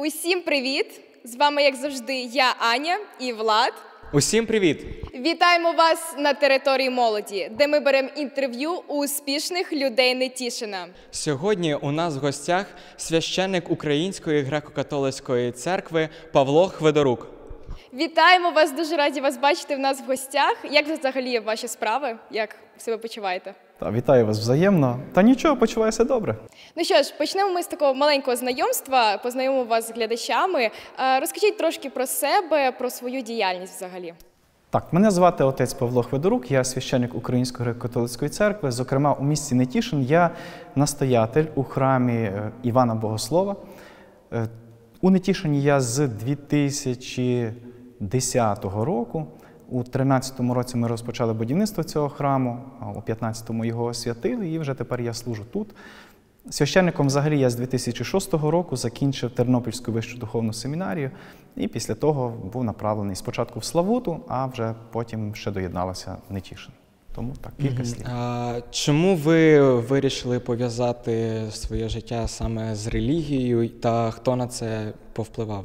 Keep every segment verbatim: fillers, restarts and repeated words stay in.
Усім привіт! З вами, як завжди, я, Аня і Влад. Усім привіт! Вітаємо вас на території молоді, де ми беремо інтерв'ю у успішних людей Нетішина. Сьогодні у нас в гостях священник Української греко-католицької церкви Павло Хведорук. Вітаємо вас, дуже раді вас бачити в нас в гостях. Як взагалі ваші справи? Як себе почуваєте? Та, вітаю вас взаємно. Та нічого, почуваюся добре. Ну що ж, почнемо ми з такого маленького знайомства, познайомимо вас з глядачами. Розкажіть трошки про себе, про свою діяльність взагалі. Так, мене звати отець Павло Хведорук, я священник Української греко-католицької церкви. Зокрема, у місті Нетішин я настоятель у храмі Івана Богослова. У Нетішині я з дві тисячі десятого року. У тринадцятому році ми розпочали будівництво цього храму, а у п'ятнадцятому його освятили, і вже тепер я служу тут. Священником взагалі я з дві тисячі шостого року закінчив Тернопільську вищу духовну семінарію і після того був направлений спочатку в Славуту, а вже потім ще доєдналася Нетішин. Тому так, кілька слів. А чому ви вирішили пов'язати своє життя саме з релігією та хто на це повпливав?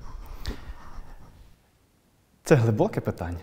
Це глибоке питання.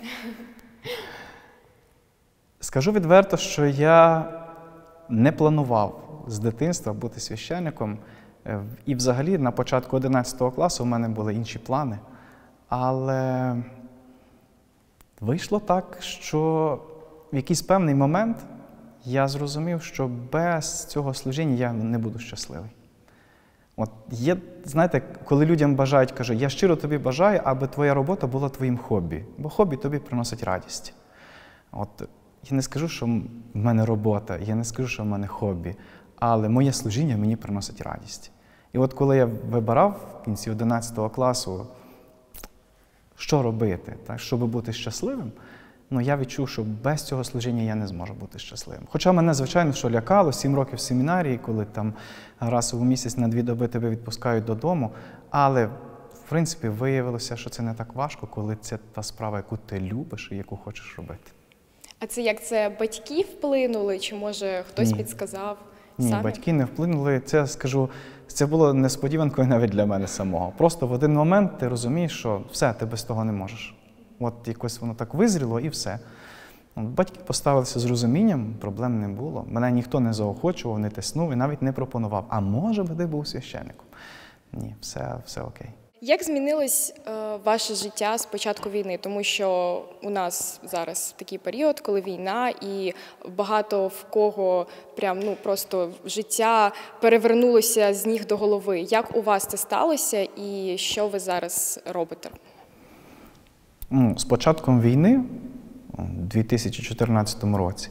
Скажу відверто, що я не планував з дитинства бути священником. І взагалі на початку одинадцятого класу у мене були інші плани. Але вийшло так, що в якийсь певний момент я зрозумів, що без цього служіння я не буду щасливий. От є, знаєте, коли людям бажають, кажуть, я щиро тобі бажаю, аби твоя робота була твоїм хобі, бо хобі тобі приносить радість. От я не скажу, що в мене робота, я не скажу, що в мене хобі, але моє служіння мені приносить радість. І от коли я вибирав в кінці одинадцятого класу, що робити, так, щоб бути щасливим, ну, я відчув, що без цього служіння я не зможу бути щасливим. Хоча мене, звичайно, що лякало, сім років в семінарії, коли там раз у місяць на дві доби тебе відпускають додому, але, в принципі, виявилося, що це не так важко, коли це та справа, яку ти любиш і яку хочеш робити. А це як, це батьки вплинули, чи, може, хтось Ні. підсказав? Ні, самі? батьки не вплинули. Це, скажу, це було несподіванкою навіть для мене самого. Просто в один момент ти розумієш, що все, ти без того не можеш. От якось воно так визріло і все. Батьки поставилися з розумінням, проблем не було. Мене ніхто не заохочував, не тиснув і навіть не пропонував. А може би ти був священником? Ні, все, все окей. Як змінилось е, ваше життя з початку війни? Тому що у нас зараз такий період, коли війна, і багато в кого прям, ну, просто життя перевернулося з ніг до голови. Як у вас це сталося і що ви зараз робите? Ну, з початком війни, у дві тисячі чотирнадцятому році,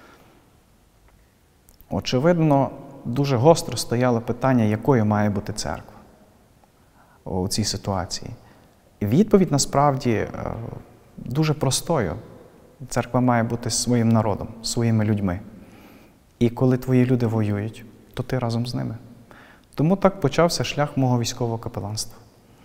очевидно, дуже гостро стояло питання, якою має бути церква у цій ситуації. І відповідь, насправді, дуже простою. Церква має бути своїм народом, своїми людьми. І коли твої люди воюють, то ти разом з ними. Тому так почався шлях мого військового капеланства.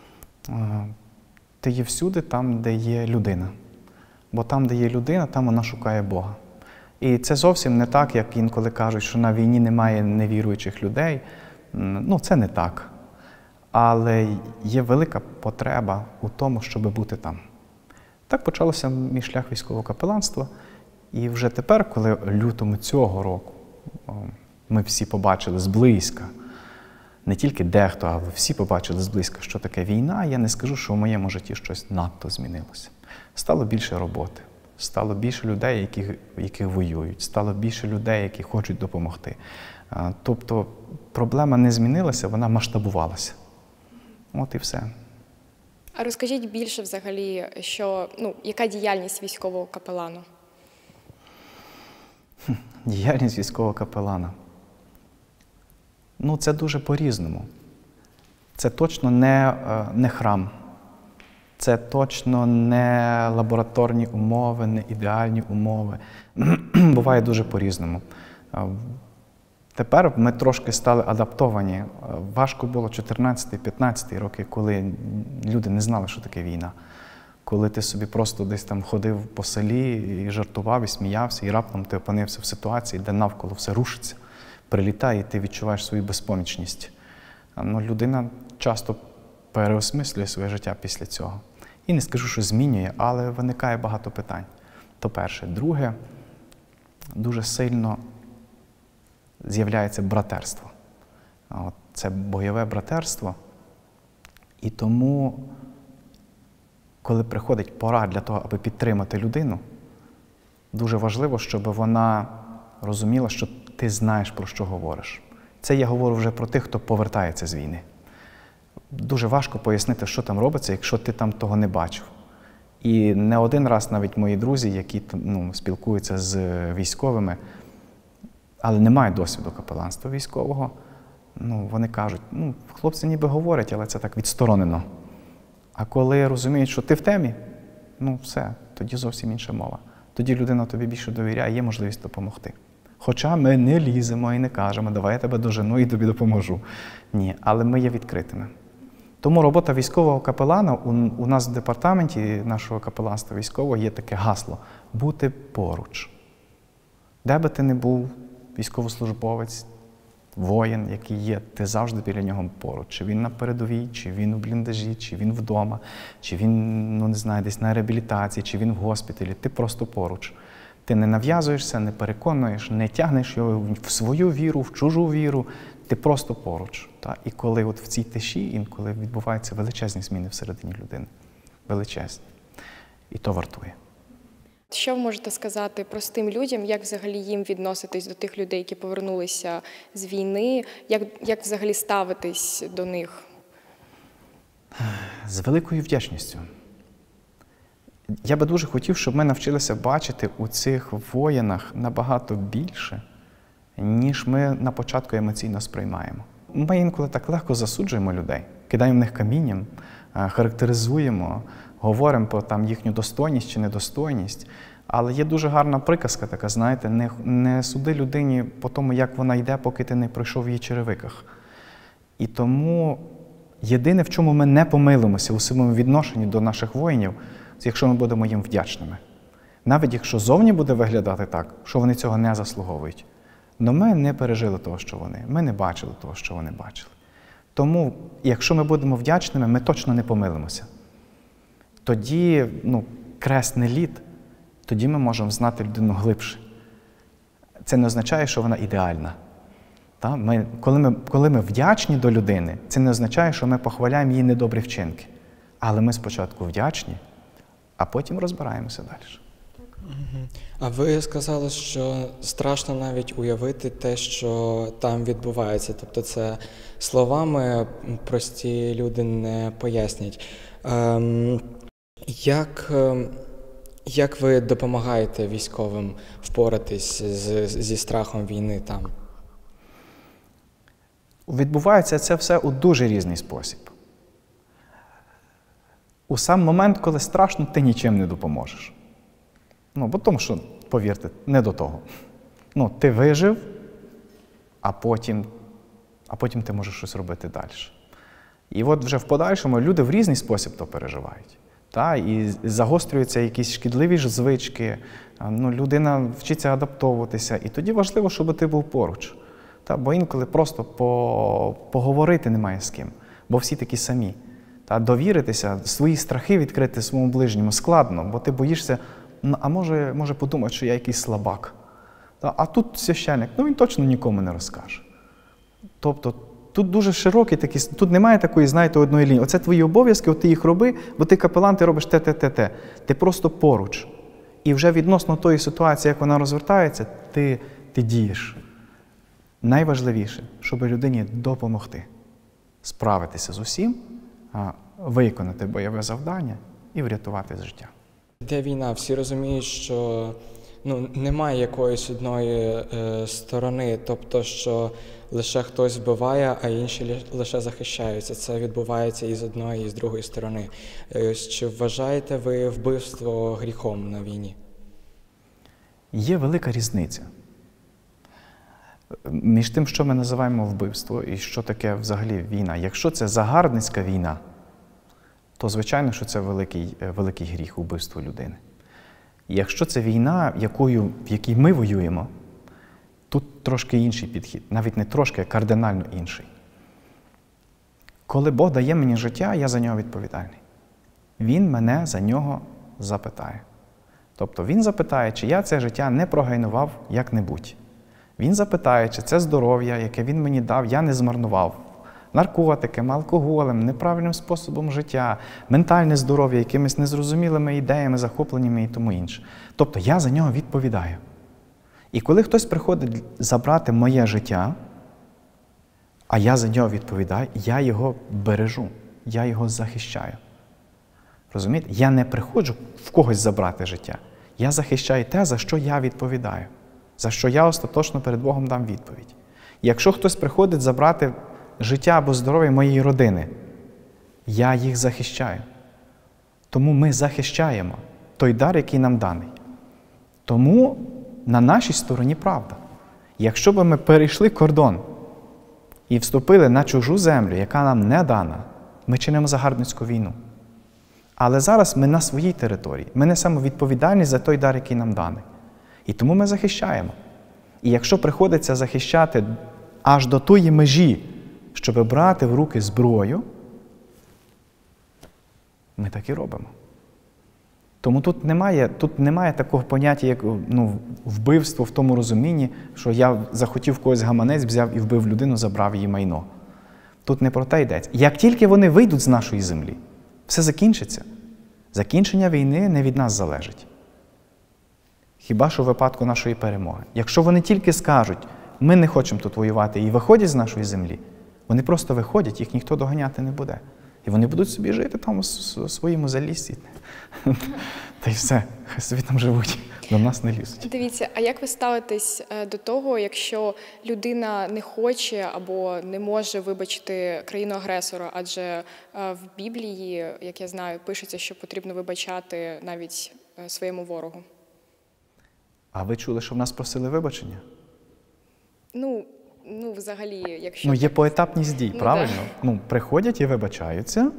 Ти є всюди там, де є людина. Бо там, де є людина, там вона шукає Бога. І це зовсім не так, як інколи кажуть, що на війні немає невіруючих людей. Ну, це не так. Але є велика потреба у тому, щоб бути там. Так почався мій шлях військового капеланства. І вже тепер, коли лютому цього року ми всі побачили зблизька, не тільки дехто, але всі побачили зблизька, що таке війна, я не скажу, що в моєму житті щось надто змінилося. Стало більше роботи, стало більше людей, які, які воюють, стало більше людей, які хочуть допомогти. Тобто проблема не змінилася, вона масштабувалася. От і все. А розкажіть більше взагалі, що, ну, яка діяльність військового капелану? Діяльність військового капелана. Ну, це дуже по-різному. Це точно не, не храм. Це точно не лабораторні умови, не ідеальні умови. Буває дуже по-різному. Тепер ми трошки стали адаптовані. Важко було чотирнадцятий-п'ятнадцятий роки, коли люди не знали, що таке війна. Коли ти собі просто десь там ходив по селі і жартував, і сміявся, і раптом ти опинився в ситуації, де навколо все рушиться, прилітає, і ти відчуваєш свою безпомічність. Ну, людина часто переосмислює своє життя після цього. І не скажу, що змінює, але виникає багато питань. То перше. Друге, дуже сильно з'являється братерство. От, це бойове братерство. І тому, коли приходить пора для того, аби підтримати людину, дуже важливо, щоб вона розуміла, що ти знаєш, про що говориш. Це я говорю вже про тих, хто повертається з війни. Дуже важко пояснити, що там робиться, якщо ти там того не бачив. І не один раз навіть мої друзі, які ну, спілкуються з військовими, але не мають досвіду капеланства військового, ну, вони кажуть, ну, хлопці ніби говорять, але це так відсторонено. А коли розуміють, що ти в темі, ну все, тоді зовсім інша мова. Тоді людина тобі більше довіряє, є можливість допомогти. Хоча ми не ліземо і не кажемо, давай я тебе дожену і тобі допоможу. Ні, але ми є відкритими. Тому робота військового капелана, у, у нас в департаменті нашого капеланства військового є таке гасло – бути поруч. Де би ти не був, військовослужбовець, воїн, який є, ти завжди біля нього поруч. Чи він на передовій, чи він у бліндажі, чи він вдома, чи він, ну не знаю, десь на реабілітації, чи він в госпіталі. Ти просто поруч. Ти не нав'язуєшся, не переконуєш, не тягнеш його в свою віру, в чужу віру. Ти просто поруч. Та? І коли от в цій тиші інколи відбуваються величезні зміни всередині людини. Величезні. І то вартує. Що ви можете сказати простим людям, як взагалі їм відноситись до тих людей, які повернулися з війни, як, як взагалі ставитись до них? З великою вдячністю. Я би дуже хотів, щоб ми навчилися бачити у цих воїнах набагато більше, ніж ми на початку емоційно сприймаємо. Ми інколи так легко засуджуємо людей, кидаємо в них камінням, характеризуємо, говоримо про там, їхню достойність чи недостойність. Але є дуже гарна приказка така, знаєте, не, не суди людині по тому, як вона йде, поки ти не пройшов в її черевиках. І тому єдине, в чому ми не помилимося у своєму відношенні до наших воїнів, це якщо ми будемо їм вдячними. Навіть якщо зовні буде виглядати так, що вони цього не заслуговують. Но ми не пережили того, що вони. Ми не бачили того, що вони бачили. Тому, якщо ми будемо вдячними, ми точно не помилимося. Тоді, ну, крест не лід, тоді ми можемо знати людину глибше. Це не означає, що вона ідеальна. Та? Ми, коли, ми, коли ми вдячні до людини, це не означає, що ми похваляємо її недобрі вчинки. Але ми спочатку вдячні, а потім розбираємося далі. А ви сказали, що страшно навіть уявити те, що там відбувається. Тобто це словами прості люди не пояснять. Ем, як, як ви допомагаєте військовим впоратись з, зі страхом війни там? Відбувається це все у дуже різний спосіб. У сам момент, коли страшно, ти нічим не допоможеш. Ну, бо тому що, повірте, не до того. Ну, ти вижив, а потім, а потім ти можеш щось робити далі. І от вже в подальшому люди в різний спосіб то переживають. Та? І загострюються якісь шкідливі ж звички, ну, людина вчиться адаптовуватися, і тоді важливо, щоб ти був поруч. Та? Бо інколи просто по... поговорити немає з ким, бо всі такі самі. Та? Довіритися, свої страхи відкрити своєму ближньому складно, бо ти боїшся, ну, а може, може подумати, що я якийсь слабак. Та? А тут священник, ну він точно нікому не розкаже. Тобто тут дуже широкий такий, тут немає такої, знаєте, одної лінії. Оце твої обов'язки, от ти їх роби, бо ти капелан, ти робиш те-те-те-те. Ти просто поруч. І вже відносно тої ситуації, як вона розвертається, ти, ти дієш. Найважливіше, щоб людині допомогти. Справитися з усім, виконати бойове завдання і врятувати життя. Де війна, всі розуміють, що ну, немає якоїсь одної е, сторони, тобто, що лише хтось вбиває, а інші лише захищаються. Це відбувається і з одної, і з другої сторони. Е, чи вважаєте ви вбивство гріхом на війні? Є велика різниця між тим, що ми називаємо вбивство, і що таке взагалі війна. Якщо це загарбницька війна, то, звичайно, що це великий, великий гріх, вбивство людини. І якщо це війна, якою, в якій ми воюємо, тут трошки інший підхід. Навіть не трошки, а кардинально інший. Коли Бог дає мені життя, я за нього відповідальний. Він мене за нього запитає. Тобто він запитає, чи я це життя не прогайнував як-небудь. Він запитає, чи це здоров'я, яке він мені дав, я не змарнував. Наркотиками, алкоголем, неправильним способом життя, ментальне здоров'я, якимись незрозумілими ідеями, захопленнями і тому інше. Тобто я за нього відповідаю. І коли хтось приходить забрати моє життя, а я за нього відповідаю, я його бережу, я його захищаю. Розумієте? Я не приходжу в когось забрати життя. Я захищаю те, за що я відповідаю, за що я остаточно перед Богом дам відповідь. І якщо хтось приходить забрати життя або здоров'я моєї родини, я їх захищаю. Тому ми захищаємо той дар, який нам даний. Тому на нашій стороні правда. Якщо б ми перейшли кордон і вступили на чужу землю, яка нам не дана, ми чинимо загарбницьку війну. Але зараз ми на своїй території. Ми несемо відповідальність за той дар, який нам даний. І тому ми захищаємо. І якщо приходиться захищати аж до тої межі, щоб брати в руки зброю, ми так і робимо. Тому тут немає, тут немає такого поняття, як ну, вбивство в тому розумінні, що я захотів когось гаманець, взяв і вбив людину, забрав її майно. Тут не про те йдеться. Як тільки вони вийдуть з нашої землі, все закінчиться. Закінчення війни не від нас залежить. Хіба що в випадку нашої перемоги. Якщо вони тільки скажуть, ми не хочемо тут воювати і виходять з нашої землі, вони просто виходять, їх ніхто доганяти не буде. І вони будуть собі жити там у своєму заліссі. Та й все, хай собі там живуть, до нас не лізуть. Дивіться, а як ви ставитесь до того, якщо людина не хоче або не може вибачити країну-агресора, адже в Біблії, як я знаю, пишеться, що потрібно вибачати навіть своєму ворогу? А ви чули, що в нас просили вибачення? Ну, ну взагалі, якщо... Ну, є поетапність дій, ну, правильно? Да. Ну, приходять і вибачаються,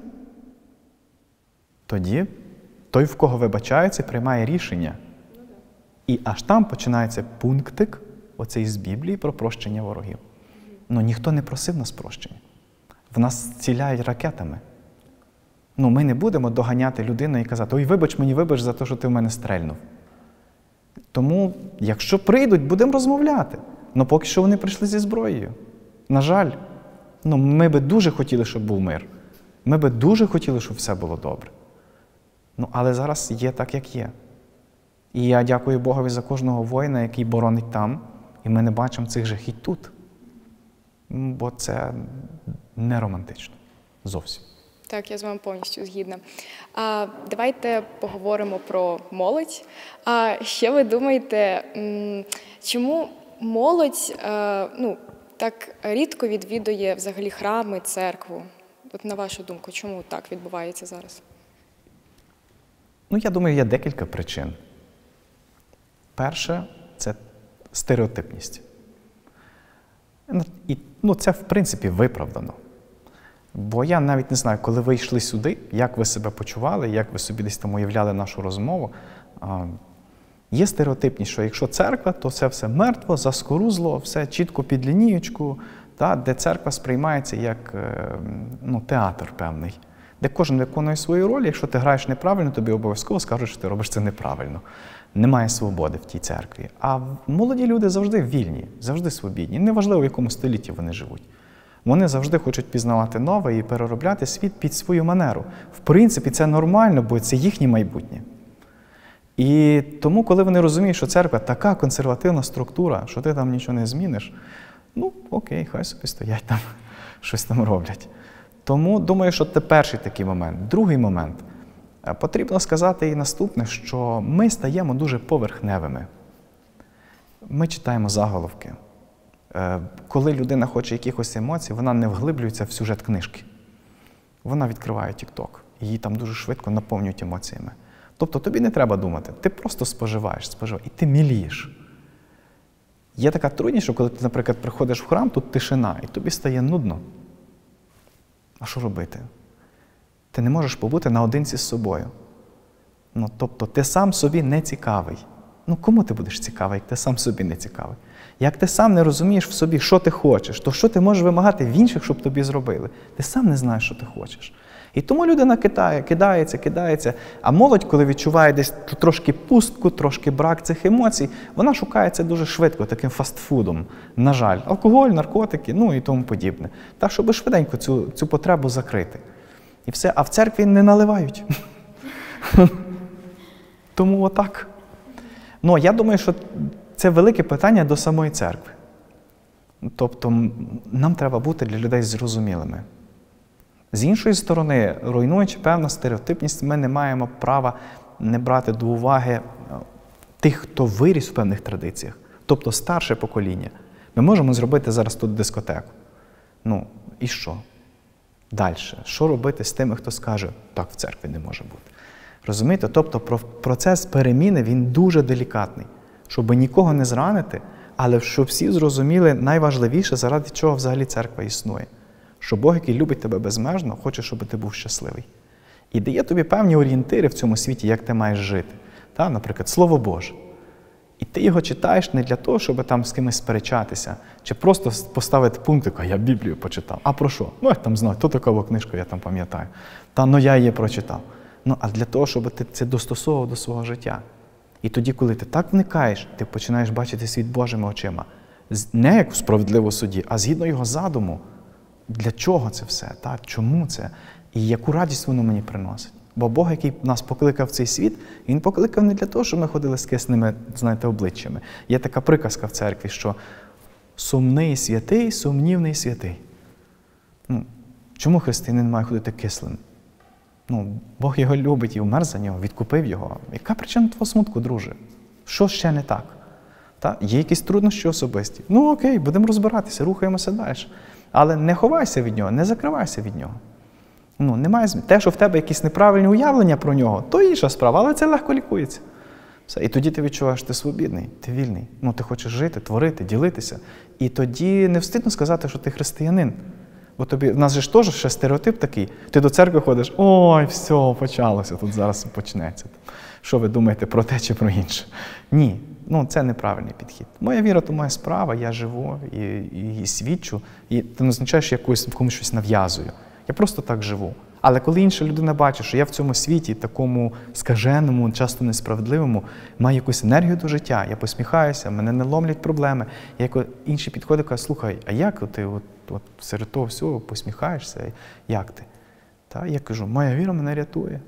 тоді той, в кого вибачаються, приймає рішення. Ну, да. І аж там починається пунктик, оцей з Біблії, про прощення ворогів. Mm-hmm. Ну, ніхто не просив нас прощення. В нас ціляють ракетами. Ну, ми не будемо доганяти людину і казати, ой, вибач мені, вибач за те, що ти в мене стрельнув. Тому, якщо прийдуть, будемо розмовляти. Ну, поки що вони прийшли зі зброєю. На жаль, ну, ми би дуже хотіли, щоб був мир. Ми би дуже хотіли, щоб все було добре. Ну, але зараз є так, як є. І я дякую Богові за кожного воїна, який боронить там, і ми не бачимо цих жахіть тут. Бо це не романтично. Зовсім. Так, я з вами повністю згідна. А, давайте поговоримо про молодь. А що ви думаєте, чому молодь а, ну, так рідко відвідує взагалі храми, церкву? От на вашу думку, чому так відбувається зараз? Ну, я думаю, є декілька причин. Перше – це стереотипність. І, ну, це, в принципі, виправдано. Бо я навіть не знаю, коли ви йшли сюди, як ви себе почували, як ви собі десь там уявляли нашу розмову. Є стереотипність, що якщо церква, то це все мертво, заскорузло, все чітко під лінієчку, та, де церква сприймається як ну, театр певний, де кожен виконує свою роль, якщо ти граєш неправильно, тобі обов'язково скажуть, що ти робиш це неправильно. Немає свободи в тій церкві. А молоді люди завжди вільні, завжди свобідні. Неважливо, в якому столітті вони живуть. Вони завжди хочуть пізнавати нове і переробляти світ під свою манеру. В принципі, це нормально, бо це їхнє майбутнє. І тому, коли вони розуміють, що церква така консервативна структура, що ти там нічого не зміниш, ну, окей, хай собі стоять там, щось там роблять. Тому, думаю, що це перший такий момент. Другий момент. Потрібно сказати і наступне, що ми стаємо дуже поверхневими. Ми читаємо заголовки. Коли людина хоче якихось емоцій, вона не вглиблюється в сюжет книжки. Вона відкриває TikTok, її там дуже швидко наповнюють емоціями. Тобто тобі не треба думати, ти просто споживаєш, споживаєш, і ти мілієш. Є така трудність, що коли ти, наприклад, приходиш в храм, тут тишина, і тобі стає нудно. А що робити? Ти не можеш побути наодинці з собою. Ну, тобто ти сам собі не цікавий. Ну кому ти будеш цікавий, як ти сам собі не цікавий? Як ти сам не розумієш в собі, що ти хочеш, то що ти можеш вимагати в інших, щоб тобі зробили? Ти сам не знаєш, що ти хочеш. І тому людина кидає, кидається, кидається. А молодь, коли відчуває десь трошки пустку, трошки брак цих емоцій, вона шукає це дуже швидко, таким фастфудом. На жаль, алкоголь, наркотики, ну і тому подібне. Так, щоб швиденько цю, цю потребу закрити. І все. А в церкві не наливають. Тому отак. Ну, я думаю, що це велике питання до самої церкви. Тобто, нам треба бути для людей зрозумілими. З іншої сторони, руйнуючи певну стереотипність, ми не маємо права не брати до уваги тих, хто виріс в певних традиціях, тобто старше покоління. Ми можемо зробити зараз тут дискотеку. Ну, і що? Далі. Що робити з тими, хто скаже, так в церкві не може бути? Розумієте? Тобто процес переміни, він дуже делікатний. Щоб нікого не зранити, але щоб всі зрозуміли найважливіше, заради чого взагалі церква існує. Що Бог, який любить тебе безмежно, хоче, щоб ти був щасливий. І дає тобі певні орієнтири в цьому світі, як ти маєш жити. Та, наприклад, Слово Боже. І ти його читаєш не для того, щоб там з кимось сперечатися, чи просто поставити пункт, а я Біблію почитав. А про що? Ну, я там знаю, то таку книжку я там пам'ятаю. Та, ну я її прочитав. Ну, а для того, щоб ти це достосовував до свого життя. І тоді, коли ти так вникаєш, ти починаєш бачити світ Божими очима. Не як в справедливому суді, а згідно його задуму. Для чого це все? Так? Чому це? І яку радість воно мені приносить? Бо Бог, який нас покликав в цей світ, Він покликав не для того, щоб ми ходили з кисними, знаєте, обличчями. Є така приказка в церкві, що сумний святий, сумнівний святий. Ну, чому християнин має ходити кислим? Ну, Бог його любить і вмер за нього, відкупив його. Яка причина твого смутку, друже? Що ще не так? Та? Є якісь труднощі особисті? Ну окей, будемо розбиратися, рухаємося далі. Але не ховайся від нього, не закривайся від нього. Ну, немає змін. Те, що в тебе якісь неправильні уявлення про нього, то інша справа, але це легко лікується. Все. І тоді ти відчуваєш, ти свобідний, ти вільний. Ну, ти хочеш жити, творити, ділитися. І тоді не встидно сказати, що ти християнин. Бо тобі, в нас же ж теж ще стереотип такий. Ти до церкви ходиш, ой, все, почалося, тут зараз почнеться. Що ви думаєте про те чи про інше? Ні, ну це неправильний підхід. Моя віра – то моя справа, я живу і, і, і свідчу. І це не означає, що я якось, комусь щось нав'язую. Я просто так живу. Але коли інша людина бачить, що я в цьому світі, такому скаженому, часто несправедливому, маю якусь енергію до життя, я посміхаюся, мене не ломлять проблеми. Я як інші підходять, кажуть, слухай, а як ти от, от серед того всього посміхаєшся, як ти? Та я кажу, моя віра мене рятує.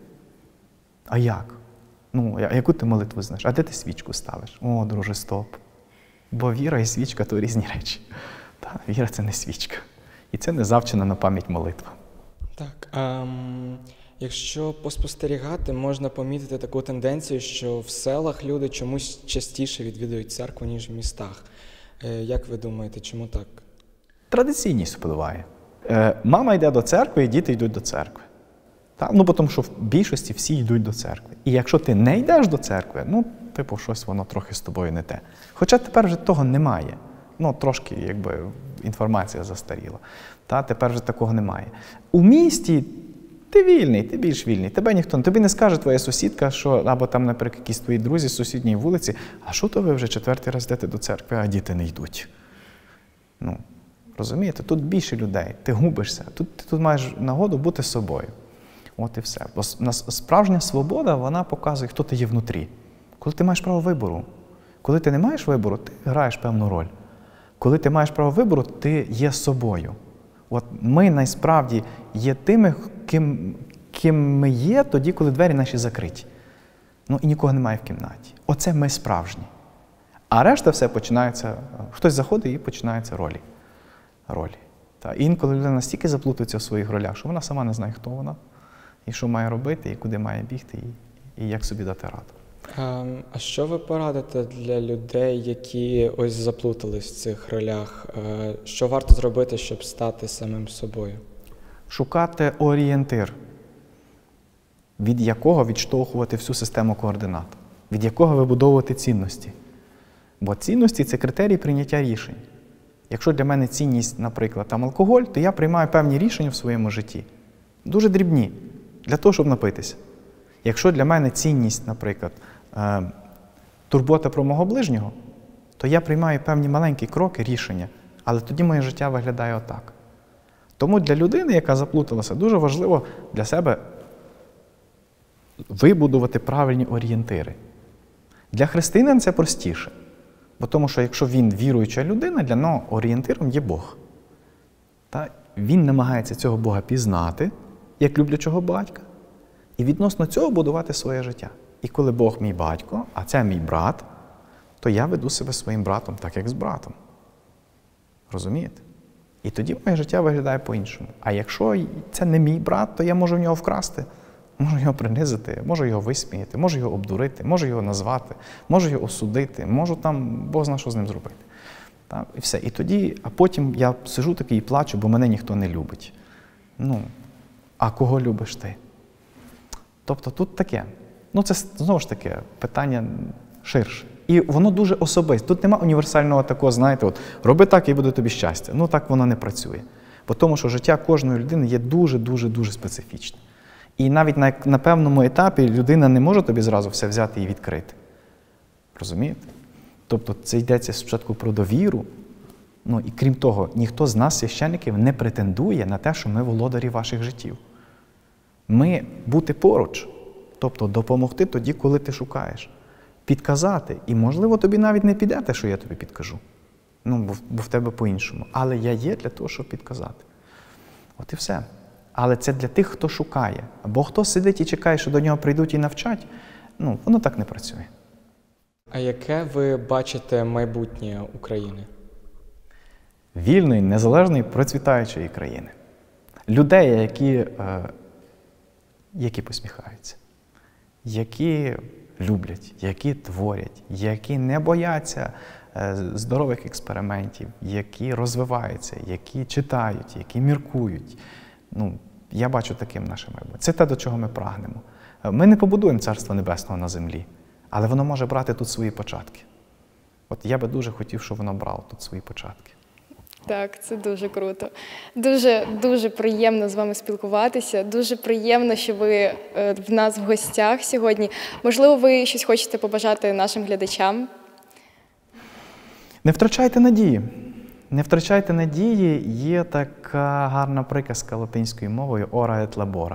А як? Ну, а яку ти молитву знаєш? А де ти свічку ставиш? О, друже, стоп. Бо віра і свічка – то різні речі. Та, віра – це не свічка. І це не завчена на пам'ять молитва. Так, ем, якщо поспостерігати, можна помітити таку тенденцію, що в селах люди чомусь частіше відвідують церкву, ніж в містах. Е, як ви думаєте, чому так? Традиційність впливає. Е, мама йде до церкви, і діти йдуть до церкви. Так? Ну, бо тому що в більшості всі йдуть до церкви. І якщо ти не йдеш до церкви, ну, типу, щось воно трохи з тобою не те. Хоча тепер вже того немає. Ну, трошки, якби, інформація застаріла. Та, тепер вже такого немає. У місті ти вільний, ти більш вільний. Тебе ніхто, тобі не скаже твоя сусідка, що, або там, наприклад, якісь твої друзі з сусідньої вулиці, а що то ви вже четвертий раз йдете до церкви, а діти не йдуть? Ну, розумієте, тут більше людей, ти губишся, тут, ти тут маєш нагоду бути собою. От і все. Бо справжня свобода, вона показує, хто ти є внутрі. Коли ти маєш право вибору. Коли ти не маєш вибору, ти граєш певну роль. Коли ти маєш право вибору, ти є собою. От ми насправді є тими, ким, ким ми є тоді, коли двері наші закриті. Ну і нікого немає в кімнаті. Оце ми справжні. А решта все починається, хтось заходить і починаються ролі. Ролі. Та інколи людина настільки заплутується в своїх ролях, що вона сама не знає, хто вона, і що має робити, і куди має бігти, і, і як собі дати раду. А, а що ви порадите для людей, які ось заплутались в цих ролях? Що варто зробити, щоб стати самим собою? Шукати орієнтир, від якого відштовхувати всю систему координат, від якого вибудовувати цінності. Бо цінності – це критерії прийняття рішень. Якщо для мене цінність, наприклад, там алкоголь, то я приймаю певні рішення в своєму житті. Дуже дрібні, для того, щоб напитися. Якщо для мене цінність, наприклад, турбота про мого ближнього, то я приймаю певні маленькі кроки, рішення, але тоді моє життя виглядає отак. Тому для людини, яка заплуталася, дуже важливо для себе вибудувати правильні орієнтири. Для християнина це простіше, бо тому що якщо він віруюча людина, для нього орієнтиром є Бог. Та він намагається цього Бога пізнати, як люблячого батька, і відносно цього будувати своє життя. І коли Бог мій батько, а це мій брат, то я веду себе своїм братом так, як з братом. Розумієте? І тоді моє життя виглядає по-іншому. А якщо це не мій брат, то я можу в нього вкрасти, можу його принизити, можу його висміяти, можу його обдурити, можу його назвати, можу його осудити, можу там, Бог знає, що з ним зробити. Так? І все. І тоді, а потім я сижу такий і плачу, бо мене ніхто не любить. Ну, а кого любиш ти? Тобто тут таке. Ну, це, знову ж таки, питання ширше. І воно дуже особисте. Тут нема універсального такого, знаєте, от, роби так і буде тобі щастя. Ну, так воно не працює. Бо тому, що життя кожної людини є дуже-дуже-дуже специфічне. І навіть на, на певному етапі людина не може тобі зразу все взяти і відкрити. Розумієте? Тобто це йдеться спочатку про довіру. Ну, і крім того, ніхто з нас, священників, не претендує на те, що ми володарі ваших життів. Ми бути поруч, тобто допомогти тоді, коли ти шукаєш. Підказати. І, можливо, тобі навіть не піде те, що я тобі підкажу. Ну, бо, бо в тебе по-іншому. Але я є для того, щоб підказати. От і все. Але це для тих, хто шукає. Бо хто сидить і чекає, що до нього прийдуть і навчать, ну, воно так не працює. А яке ви бачите майбутнє України? Вільної, незалежної, процвітаючої країни. Людей, які, е, які посміхаються, які люблять, які творять, які не бояться е, здорових експериментів, які розвиваються, які читають, які міркують. Ну, я бачу таким наше майбутнє. Це те, до чого ми прагнемо. Ми не побудуємо Царство Небесного на землі, але воно може брати тут свої початки. От я би дуже хотів, щоб воно брало тут свої початки. Так, це дуже круто. Дуже, дуже приємно з вами спілкуватися. Дуже приємно, що ви в нас в гостях сьогодні. Можливо, ви щось хочете побажати нашим глядачам? Не втрачайте надії. Не втрачайте надії. Є така гарна приказка латинською мовою «ora et labora».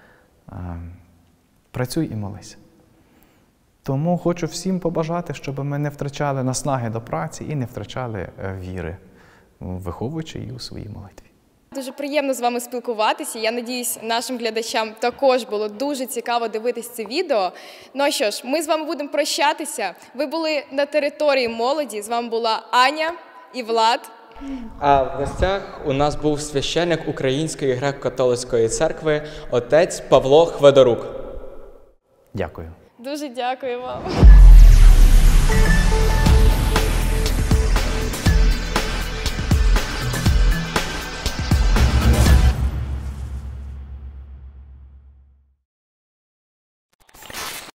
Працюй і молись. Тому хочу всім побажати, щоб ми не втрачали наснаги до праці і не втрачали віри, виховуючи її у своїй молитві. Дуже приємно з вами спілкуватися. Я надіюсь, нашим глядачам також було дуже цікаво дивитися це відео. Ну а що ж, ми з вами будемо прощатися. Ви були на території молоді. З вами була Аня і Влад. А в гостях у нас був священник Української греко-католицької церкви отець Павло Хведорук. Дякую. Дуже дякую вам.